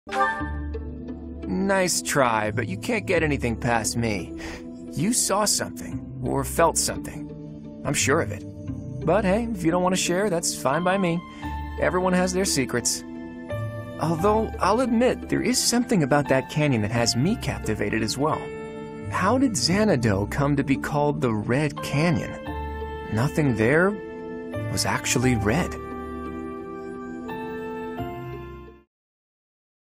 Nice try, but you can't get anything past me. You saw something, or felt something. I'm sure of it. But hey, if you don't want to share, that's fine by me. Everyone has their secrets. Although, I'll admit, there is something about that canyon that has me captivated as well. How did Xanadu come to be called the Red Canyon? Nothing there was actually red.